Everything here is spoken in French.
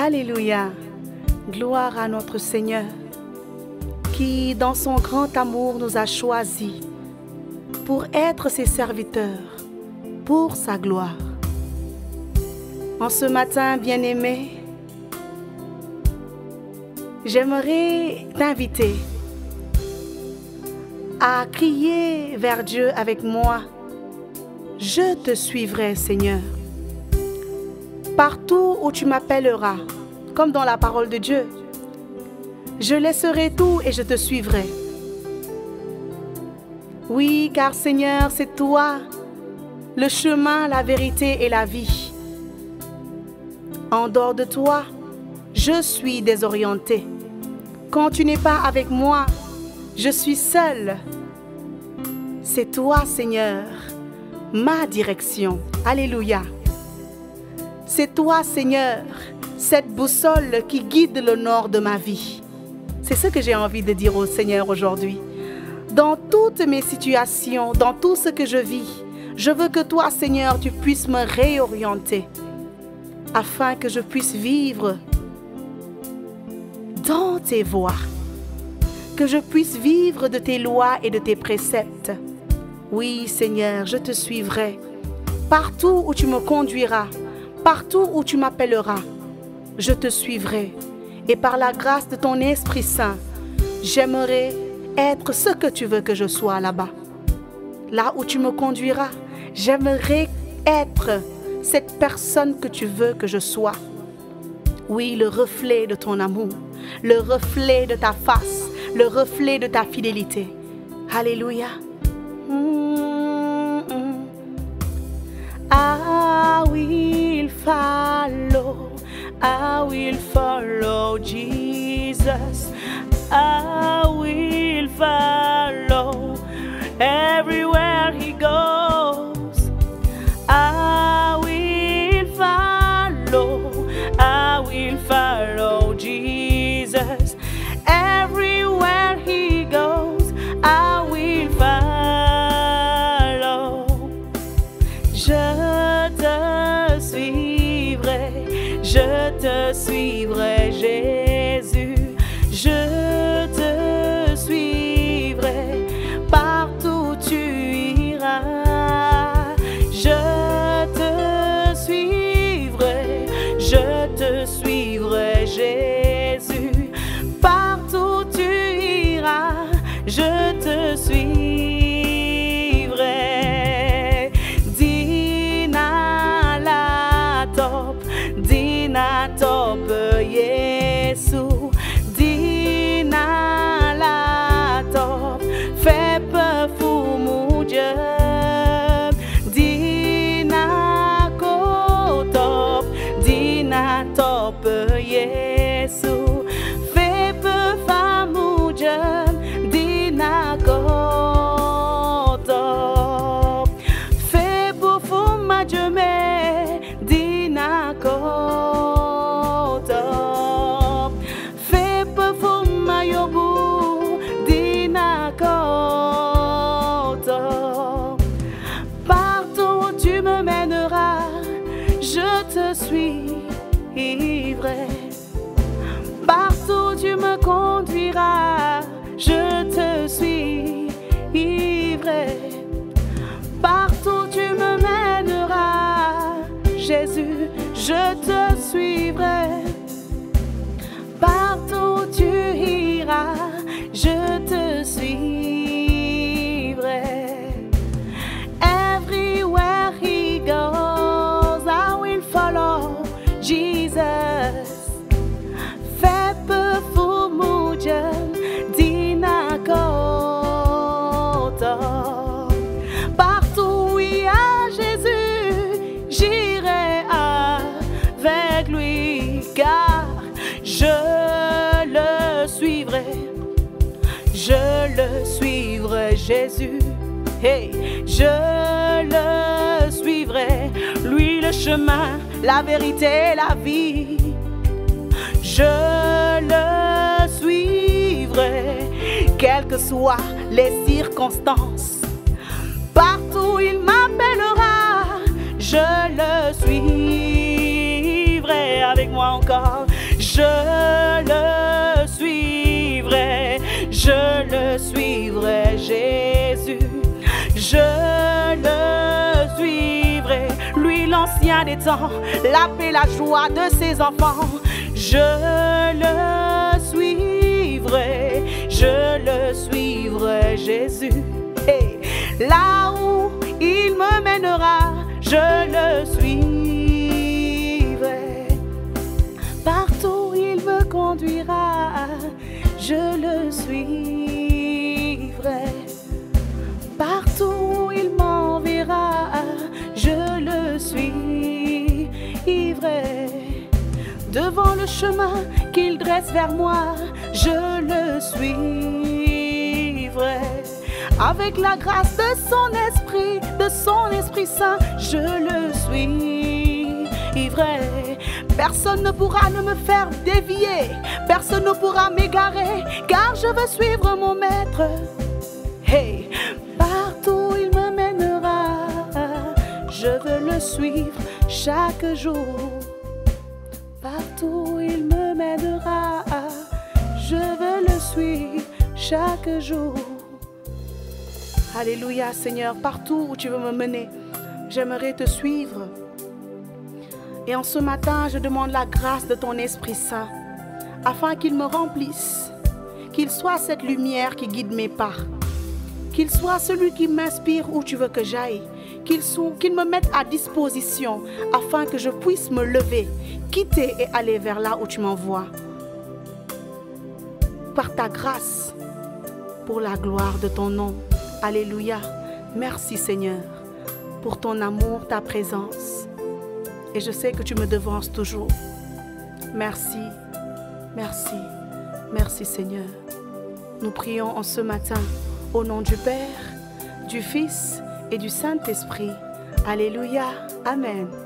Alléluia. Gloire à notre Seigneur qui, dans son grand amour, nous a choisis pour être ses serviteurs, pour sa gloire. En ce matin, bien-aimé, j'aimerais t'inviter à crier vers Dieu avec moi. Je te suivrai, Seigneur. Partout où tu m'appelleras, comme dans la parole de Dieu, je laisserai tout et je te suivrai. Oui, car Seigneur, c'est toi, le chemin, la vérité et la vie. En dehors de toi, je suis désorientée. Quand tu n'es pas avec moi, je suis seule. C'est toi, Seigneur, ma direction. Alléluia. C'est toi, Seigneur, cette boussole qui guide le nord de ma vie. C'est ce que j'ai envie de dire au Seigneur aujourd'hui. Dans toutes mes situations, dans tout ce que je vis, je veux que toi, Seigneur, tu puisses me réorienter afin que je puisse vivre dans tes voies, que je puisse vivre de tes lois et de tes préceptes. Oui, Seigneur, je te suivrai partout où tu me conduiras. Partout où tu m'appelleras, je te suivrai. Et par la grâce de ton Esprit Saint, j'aimerais être ce que tu veux que je sois là-bas. Là où tu me conduiras, j'aimerais être cette personne que tu veux que je sois. Oui, le reflet de ton amour, le reflet de ta face, le reflet de ta fidélité. Alléluia. I will follow Jesus. I will follow everywhere he goes. I will follow Jesus. Everywhere he goes, I will follow. Je te suivrai, Jésus. Je te suivrai partout où tu iras. Je te suivrai, Jésus. Partout où tu iras, je te suivrai. Dina la top, Dina top, Yesu. Dina la top, fais peu fou mon Dieu. Dina ko top, Dina top, Yesu. Fais peu femme mon Dieu. Dina ko top, fais peu fou ma Dieu mais Dina ko top, fais peu fou ma yobu Dina ko top. Partout où tu me mèneras, je te suivrai. Partout où tu me conduiras, je te suivrai. Partout où tu me mèneras, Jésus, je te suivrai. Partout où tu iras, je te suivrai. Everywhere he goes, I will follow Jesus. Fais peu fou mon Dieu, Dina ko top. Partout où il y a Jésus, j'irai avec lui, car je le suivrai, Jésus. Hey, je le suivrai, lui le chemin, la vérité, la vie. Je le suivrai, quelles que soient les circonstances. Partout où il m'appellera, je le suivrai. Avec moi encore, Jésus. Je le suivrai, lui l'ancien des temps, la paix, la joie de ses enfants. Je le suivrai, Jésus. Hey. Là où il me mènera, je le suivrai. Partout il me conduira, je le suivrai. Partout il m'enverra, je le suivrai. Devant le chemin qu'il dresse vers moi, je le suivrai. Avec la grâce de son Esprit Saint, je le suivrai. Personne ne pourra me faire dévier, personne ne pourra m'égarer, car je veux suivre mon maître. Hey, partout il me mènera, je veux le suivre chaque jour. Partout il me mènera, je veux le suivre chaque jour. Alléluia, Seigneur, partout où tu veux me mener, j'aimerais te suivre. Et en ce matin, je demande la grâce de ton Esprit Saint, afin qu'il me remplisse, qu'il soit cette lumière qui guide mes pas, qu'il soit celui qui m'inspire où tu veux que j'aille, qu'il me mette à disposition, afin que je puisse me lever, quitter et aller vers là où tu m'envoies. Par ta grâce, pour la gloire de ton nom. Alléluia. Merci Seigneur pour ton amour, ta présence. Et je sais que tu me devances toujours. Merci, merci, merci Seigneur. Nous prions en ce matin au nom du Père, du Fils et du Saint-Esprit. Alléluia. Amen.